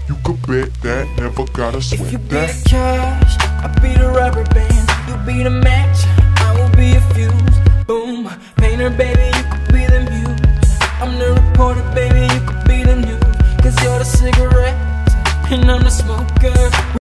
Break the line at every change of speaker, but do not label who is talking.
You could bet that, never gotta sweat
If you be
that.
the cash, I'll be the rubber band. You be the match, I will be a fuse. Boom, painter baby, you could be the muse. I'm the reporter baby, you could be the news. Cause you're the cigarette, and I'm the smoker.